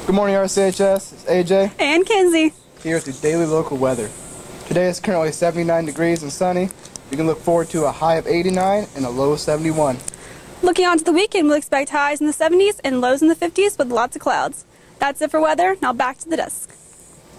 Good morning, RCHS. It's AJ And Kenzie. here with the daily local weather. Today is currently 79 degrees and sunny. You can look forward to a high of 89 and a low of 71. Looking on to the weekend, we'll expect highs in the 70s and lows in the 50s with lots of clouds. That's it for weather. Now back to the desk.